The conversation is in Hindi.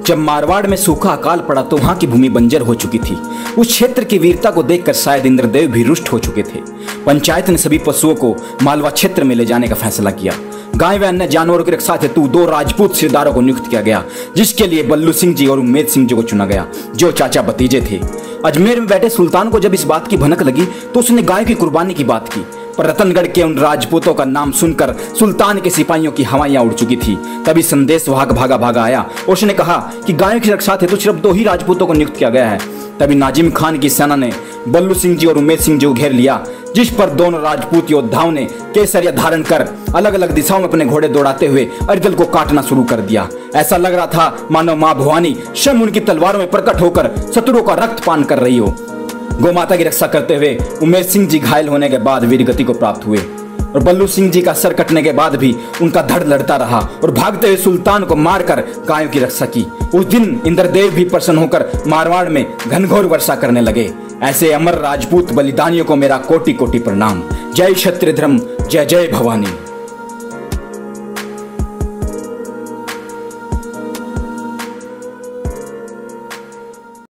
जब मारवाड़ में सूखा अकाल पड़ा तो वहां की भूमि बंजर हो चुकी थी। उस क्षेत्र की वीरता को देखकर शायद इंद्रदेव भी रुष्ट हो चुके थे। पंचायत ने सभी पशुओं को मालवा क्षेत्र में ले जाने का फैसला किया। गाय व अन्य जानवरों की रक्षा हेतु 2 राजपूत सिरदारों को नियुक्त किया गया, जिसके लिए बल्लू सिंह जी और उम्मेद सिंह जी को चुना गया, जो चाचा भतीजे थे। अजमेर में बैठे सुल्तान को जब इस बात की भनक लगी तो उसने गाय की कुर्बानी की बात की, पर रतनगढ़ के उन राजपूतों का नाम सुनकर सुल्तान के सिपाहियों की हवाइयां उड़ चुकी थी। तभी संदेश भागा भागा आया और उसने कहा कि गायों की रक्षा हेतु सिर्फ 2 ही राजपूतों को नियुक्त किया गया है। तभी नाजिम खान की सेना ने बल्लू सिंह जी और उम्मेद सिंह जी को घेर लिया, जिस पर दोनों राजपूत योद्धाओं ने केसरिया धारण कर अलग अलग दिशाओं में अपने घोड़े दौड़ाते हुए अरिदल को काटना शुरू कर दिया। ऐसा लग रहा था मानो मां भवानी स्वयं उनकी तलवारों में प्रकट होकर शत्रुओं का रक्त पान कर रही हो। गोमाता की रक्षा करते हुए उम्मेद सिंह जी घायल होने के बाद वीरगति को प्राप्त हुए और बल्लू सिंह जी का सर कटने के बाद भी उनका धड़ लड़ता रहा और भागते हुए सुल्तान को मारकर गायों की रक्षा की। उस दिन इंद्रदेव भी प्रसन्न होकर मारवाड़ में घनघोर वर्षा करने लगे। ऐसे अमर राजपूत बलिदानियों को मेरा कोटि कोटि प्रणाम। जय क्षत्रिय धर्म, जय जय भवानी।